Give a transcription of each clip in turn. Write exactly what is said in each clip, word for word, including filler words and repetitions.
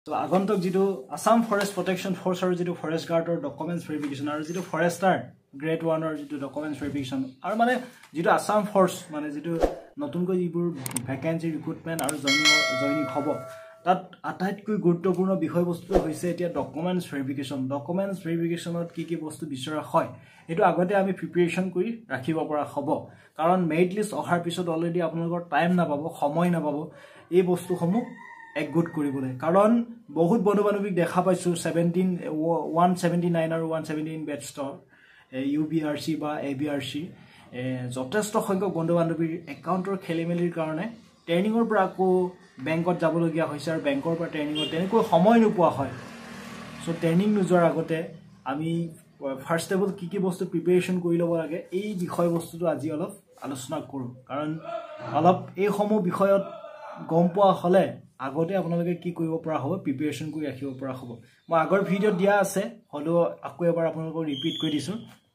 So আগন্তুক যেটো Assam Forest Protection Force আৰু যেটো Forest Guard Documents Verification আৰু যেটো Forester Grade one or যেটো Documents Verification আৰু মানে যেটো Assam Force মানে যেটো নতুনকৈ ইবোৰ ভ্যাকেন্সি ৰিক্ৰুটমেন্ট আৰু জয়নিং জয়নিং হ'ব তাত আটাইতকৈ গুৰুত্বপূৰ্ণ বিষয়বস্তু হৈছে এতিয়া ডকুমেন্টস ভেৰিফিকেশন ডকুমেন্টস ভেৰিফিকেশনত কি কি বস্তু বিচৰা হয় এটো আগতে আমি প্ৰিপাৰেচন কৰি ৰাখিব পৰা হ'ব কাৰণ মেৰিট লিষ্ট অহাৰ পিছত অলৰেডি আপোনালোকৰ টাইম নাপাব সময় নাপাব এই বস্তুসমূহ এক গুড কৰিবলৈ কাৰণ বহুত বন্ধু বান্ধৱীক দেখা পাইছো seventeen one seventy-nine আৰু one seventeen বেটছৰ ইউ বি আৰ চি বা এ বি আৰ চি যথেষ্ট সংখ্যক বন্ধু বান্ধৱীৰ একাউণ্টৰ খেলিমেলিৰ কাৰণে ট্ৰেইনিংৰ পৰা আকৌ বেংকত যাবলগীয়া হৈছে আৰু বেংকৰ পৰা ট্ৰেইনিংৰ তেনেকৈ সময় নোপোৱা হয় সো ট্ৰেইনিং নোযোৱাৰ আগতে আমি ফাৰ্স্ট টেবল কি কি বস্তু প্ৰিপাৰেচন কৰি ল'ব লাগে এই বিষয় বস্তুটো আজি অলপ আলোচনা কৰোঁ কাৰণ অলপ এই সমূহ বিষয়ত গম পোৱা হলে আগতে আপোনালোকে কি কৰিব পৰা হ'ব প্ৰিপাৰেচন কৰি ৰাখিব পৰা হ'ব মই আগৰ ভিডিঅ দিয়া আছে হলো আকৌ এবাৰ আপোনালোকক ৰিপিট কৰি দিছো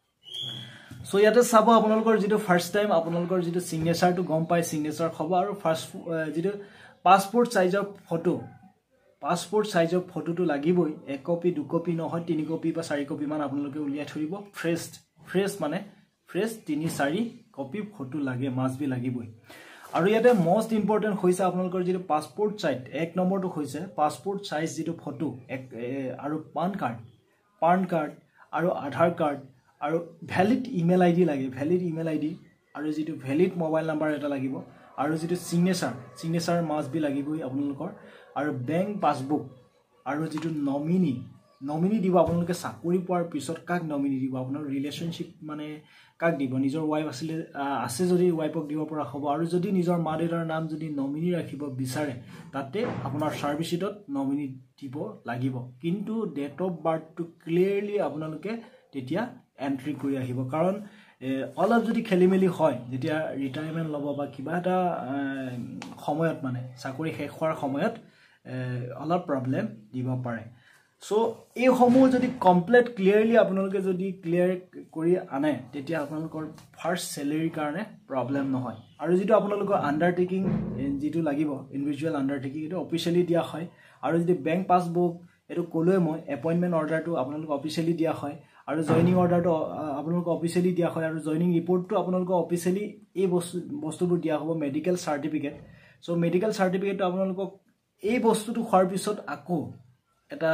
সো ইয়াতে চাব আপোনালোকৰ যেটো ফাৰ্স্ট টাইম আপোনালোকৰ যেটো সিগনেচাৰটো গম পাই সিগনেচাৰ হ'ব আৰু ফাৰ্স্ট যেটো পাসপোর্ট সাইজৰ ফটো পাসপোর্ট সাইজৰ ফটোটো লাগিবই এক কপি দুই কপি নহয় তিনি কপি বা চাৰি কপি মান আপোনালোকে উলিয়াই থৰিব ফ্ৰেশ ফ্ৰেশ মানে ফ্ৰেশ তিনি চাৰি কপি ফটো লাগে মাছ বি লাগিবই আৰু ইয়াতে মোস্ট ইম্পৰ্টেন্ট হৈছে আপোনালোকৰ যেটো পাসপোর্ট সাইজ এক নম্বৰটো হৈছে পাসপোর্ট সাইজ যেটো ফটো আৰু পান কাৰ্ড পান কাৰ্ড আৰু আধাৰ কাৰ্ড আৰু ভ্যালিড ইমেইল আইডি লাগে ভ্যালিড ইমেইল আইডি আৰু যেটো ভ্যালিড মোবাইল নাম্বাৰ এটা লাগিব আৰু যেটো সিগনেচাৰ সিগনেচাৰ মাছ বি লাগিবই আপোনালোকৰ আৰু বেংক পাসবুক আৰু যেটো নমিনি নমিনি দিব আপোনালোকে চাকৰি পোৱাৰ পিছত কাক নমিনি দিব আপোনাৰ ৰিলেশনশিপ মানে কাক দিব নিজৰ ওয়াইফ আছিল আছে যদি ওয়াইফক দিব পৰা হ'ব আৰু যদি নিজৰ মা দেউতাৰ নাম যদি নমিনি ৰাখিব বিচাৰে তাতে আপোনাৰ সাৰ্ভিস শিটত নমিনি দিব লাগিব কিন্তু ডেট অফ বাৰ্থটো ক্লিয়াৰলি আপোনালোকে তেতিয়া এন্ট্ৰি কৰি আহিব কাৰণ অলপ যদি খেলিমেলি হয় যেতিয়া ৰিটায়াৰমেন্ট লব বা কিবা এটা সময়ত মানে চাকৰি শেষ হোৱাৰ সময়ত অলপ প্ৰবলেম দিব পাৰে সো এই সমূহ যদি কমপ্লিট ক্লিয়াৰলি আপোনালোকে যদি ক্লিয়াৰ কৰি আনে তেতিয়া আপোনালোকৰ ফাৰ্স্ট স্যালাৰিৰ কাৰণে প্ৰবলেম নহয় আৰু যেটো আপোনালোকৰ আন্ডাৰটেকিং যেটো লাগিব ইন্ডিভিজুৱেল আন্ডাৰটেকিং এটো অফিচিয়ালি দিয়া হয় আৰু যদি বেংক পাসবুক এটো কলৈ মই এপইন্টমেন্ট অৰ্ডাৰটো আপোনালোক অফিচিয়ালি দিয়া হয় আৰু জয়নিং অৰ্ডাৰটো আপোনালোক অফিচিয়ালি দিয়া হয় আৰু জয়নিং ৰিপৰ্টটো আপোনালোক অফিচিয়ালি এই বস্তু বস্তুবোৰ দিয়া হ'ব মেডিকেল সাৰ্টিফিকেট সো মেডিকেল সাৰ্টিফিকেটটো আপোনালোক এই বস্তুটো খোৱাৰ পিছত আকৌ এটা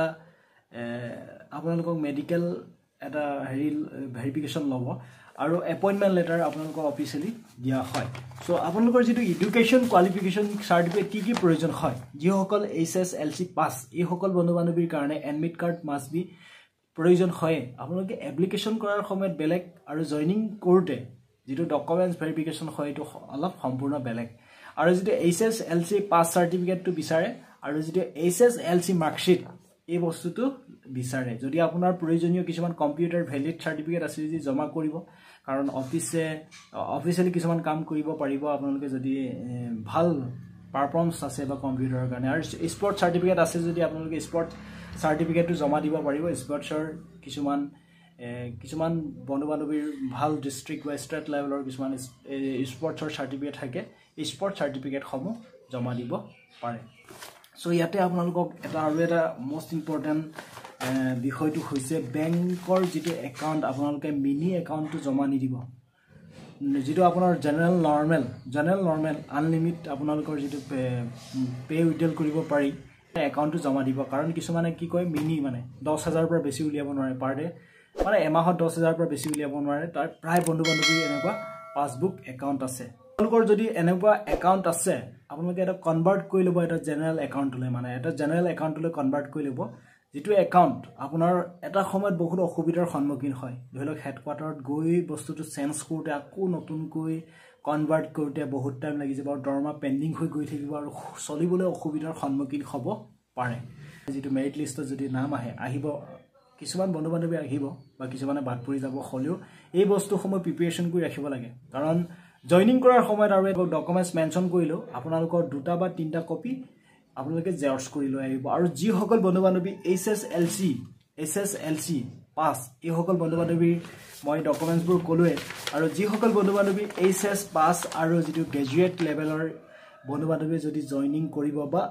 আপোনালোক মেডিকেল এটা হেৰি ভেৰিফিকেশন লব আৰু এপইন্টমেন্ট লেটাৰ আপোনালোক অফিচিয়ালি দিয়া হয় সো আপোনালোকৰ যেটো এডুকেশন কোৱালিফিকেশন সাৰ্টিফিকেট কি কি প্ৰয়োজন হয় যিসকল H S L C pass এই সকল বন্ধু বান্ধৱীৰ কাৰণে এডমিট কাৰ্ড মাষ্ট বি প্ৰয়োজন হয় আপোনালোকে এপ্লিকেশন কৰাৰ সময়ত বেলেগ আৰু জয়নিং কৰোতে যেটো ডকুমেন্টস ভেৰিফিকেশন হয় এটো অলপ সম্পূৰ্ণ বেলেগ আৰু যেটো H S L C pass সাৰ্টিফিকেটটো বিচাৰে আৰু যেটো H S L C marksheet এই বস্তুটো বিচাৰে যদি আপোনাৰ প্ৰয়োজনীয় কিছুমান কম্পিউটাৰ ভ্যালিড সাৰ্টিফিকেট আছে যদি জমা কৰিব কাৰণ অফিসে অফিচিয়ালি কিছুমান কাম কৰিব পাৰিব আপোনালোকে যদি ভাল পাৰফৰ্মন্স আছে বা কম্পিউটাৰৰ কাৰণে আৰু স্পৰ্ট সাৰ্টিফিকেট আছে যদি আপোনালোকে স্পৰ্ট সাৰ্টিফিকেটটো জমা দিব পাৰিব স্পৰ্টছৰ কিছুমান কিছুমান বন্ধু বান্ধৱীৰ ভাল ডিস্ট্ৰিক্ট বা ষ্টেট লেভেলৰ কিছুমান স্পৰ্টছৰ সাৰ্টিফিকেট থাকে স্পৰ্ট সাৰ্টিফিকেট সমূহ জমা দিব পাৰে সো ইয়াতে আপোনালোকক এটা আৰু এটা মোস্ট ইম্পৰ্টেন্ট বিষয়টো হৈছে বেংকৰ যেটো একাউণ্ট আপোনালোকে মিনি একাউণ্টটো জমা নিদিব যেটো আপোনাৰ জেনাৰেল নৰ্মেল জেনাৰেল নৰ্মেল আনলিমিট আপোনালোকৰ যেটো পে উইথড্ৰল কৰিব পাৰি একাউণ্টটো জমা দিব কাৰণ কিছুমানে কি কয় মিনি মানে দহ হাজাৰ পৰা বেছি উলিয়াব নোৱাৰে পাৰ ডে মানে এমাহত দহ হাজাৰ পৰা বেছি উলিয়াব নোৱাৰে তাৰ প্ৰায় বন্ধু বান্ধৱী এনেকুৱা পাসবুক একাউণ্ট আছে আপোনালোকৰ যদি এনেকুৱা একাউণ্ট আছে আপোনালোকে এটা কনভাৰ্ট কৰি ল'ব এটা জেনাৰেল একাউণ্টলৈ মানে এটা জেনাৰেল একাউণ্টলৈ কনভাৰ্ট কৰি ল'ব যেটো একাউণ্ট আপোনাৰ এটা সময়ত বহুত অসুবিধাৰ সন্মুখীন হয় ধৰি লওক হেডকোৱাৰ্টাৰত গৈ বস্তুটো চেঞ্জ কৰোতে আকৌ নতুনকৈ কনভাৰ্ট কৰোতে বহুত টাইম লাগি যাব আৰু দৰমা পেন্ডিং হৈ গৈ থাকিব আৰু চলিবলৈ অসুবিধাৰ সন্মুখীন হ'ব পাৰে যেটো মেৰিট লিষ্টত যদি নাম আহে আহিব কিছুমান বন্ধু বান্ধৱী আহিব বা কিছুমানে বাদ পৰি যাব হলেও এই বস্তুসমূহ প্ৰিপাৰেচন কৰি ৰাখিব লাগে কাৰণ জয়নিং কৰাৰ সময়ত আৰু ডকুমেন্টস মেনশন কৰিলো আপোনালোকৰ দুটা বা তিনটা কপি আপোনালোকে জেৰক্স কৰি লৈ আহিব আৰু যি সকল বন্ধু বান্ধৱী H S L C H S L C pass এই সকল বন্ধু বান্ধৱী মই ডকুমেন্টসবোৰ কলোৱে আৰু যি সকল বন্ধু বান্ধৱী এইচ এছ পাস আৰু যেটো গ্ৰেজুৱেট লেভেলৰ বন্ধু বান্ধৱী যদি জয়নিং কৰিব বা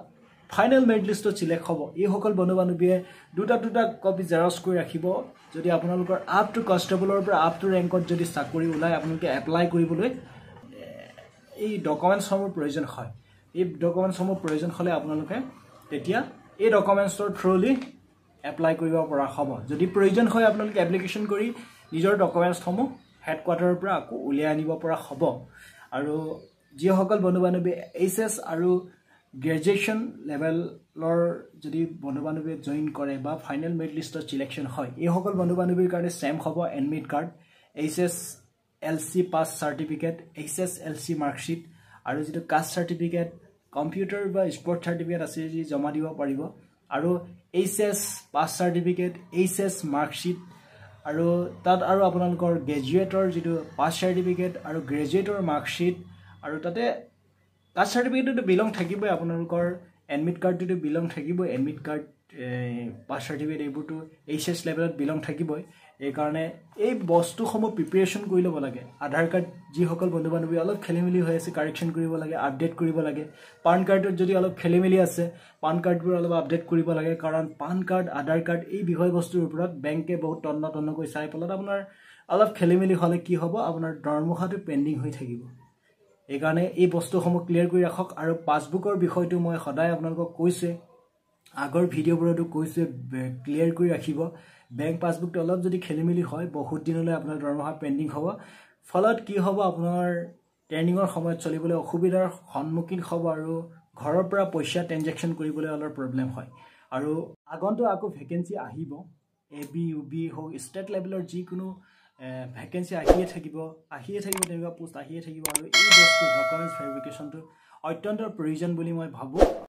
ফাইনেল মেৰিট লিষ্টত চিলেক্ট হ'ব এই সকল বন্ধু বান্ধৱীয়ে দুটা দুটা কপি জেৰক্স কৰি ৰাখিব যদি আপোনালোকৰ আপ টু কনষ্টেবলৰ পৰা আপ টু ৰেংকত যদি চাকৰি ওলাই আপোনালোকে এপ্লাই কৰিবলৈ এই ডকুমেণ্টছসমূহ প্ৰয়োজন হয় এই ডকুমেণ্টছসমূহ প্ৰয়োজন হ'লে আপোনালোকে তেতিয়া এই ডকুমেণ্টছৰ থ্ৰুলি এপ্লাই কৰিব পৰা হ'ব যদি প্ৰয়োজন হয় আপোনালোকে এপ্লিকেশ্যন কৰি নিজৰ ডকুমেণ্টছসমূহ হেডকোৱাৰ্টাৰৰ পৰা আকৌ উলিয়াই আনিব পৰা হ'ব আৰু যিসকল বন্ধু বান্ধৱী এইচ এছ আৰু গ্ৰেজুৱেশ্যন লেভেলৰ যদি বন্ধু বান্ধৱীয়ে জইন কৰে বা ফাইনেল মেৰিট লিষ্টত চিলেকশ্যন হয় এই সকল বন্ধু বান্ধৱীৰ কাৰণে ছেম হ'ব admit card H S L C pass certificate H S L C marksheet আৰু যিটো কাষ্ট চাৰ্টিফিকেট কম্পিউটাৰ বা স্পৰ্ট চাৰ্টিফিকেট আছে যি জমা দিব পাৰিব আৰু H S pass certificate H S marksheet আৰু তাত আৰু আপোনালোকৰ গ্ৰেজুৱেটৰ যিটো পাছ চাৰ্টিফিকেট আৰু গ্ৰেজুৱেটৰ মাৰ্কশ্বিট আৰু তাতে কাষ্ট চাৰ্টিফিকেটটো বিলং থাকিবই আপোনালোকৰ এডমিট কাৰ্ডটো বিলং থাকিবই এডমিট কাৰ্ড পাছ চাৰ্টিফিকেট এইবোৰতো এইচ এছ লেভেলত বিলং থাকিবই এইকাৰণে এই বস্তুসমূহ প্ৰিপেৰেশ্যন কৰি ল'ব লাগে আধাৰ কাৰ্ড যিসকল বন্ধু বান্ধৱী অলপ খেলি মেলি হৈ আছে কাৰেকশ্যন কৰিব লাগে আপডেট কৰিব লাগে পান কাৰ্ডত যদি অলপ খেলি মেলি আছে পান কাৰ্ডবোৰ অলপ আপডেট কৰিব লাগে কাৰণ পান কাৰ্ড আধাৰ কাৰ্ড এই বিষয়বস্তুৰ ওপৰত বেংকে বহুত তন্ন তন্নকৈ চাই পেলাই আপোনাৰ অলপ খেলি মেলি হ'লে কি হ'ব আপোনাৰ দৰমহাটো পেণ্ডিং হৈ থাকিব এইকাৰণে এই বস্তুসমূহ ক্লিয়াৰ কৰি ৰাখক আৰু পাছবুকৰ বিষয়টো মই সদায় আপোনালোকক কৈছোঁ আগৰ ভিডিঅ'বোৰতো কৈছোঁ ক্লিয়াৰ কৰি ৰাখিব বেংক পাছবুকটো অলপ যদি খেলি মেলি হয় বহুত দিনলৈ আপোনাৰ দৰমহা পেণ্ডিং হ'ব ফলত কি হ'ব আপোনাৰ ট্ৰেইনিঙৰ সময়ত চলিবলৈ অসুবিধাৰ সন্মুখীন হ'ব আৰু ঘৰৰ পৰা পইচা ট্ৰেঞ্জেকশ্যন কৰিবলৈ অলপ প্ৰব্লেম হয় আৰু আগন্তুক আকৌ ভেকেঞ্চি আহিব এ বি ইউ বি হওক ষ্টেট লেভেলৰ যিকোনো ভেকেঞ্চি আহিয়ে থাকিব আহিয়ে থাকিব তেনেকুৱা পোষ্ট আহিয়ে থাকিব আৰু এই বস্তু ডকুমেণ্টছ ভেৰিফিকেশ্যনটো অত্যন্ত প্ৰয়োজন বুলি মই ভাবোঁ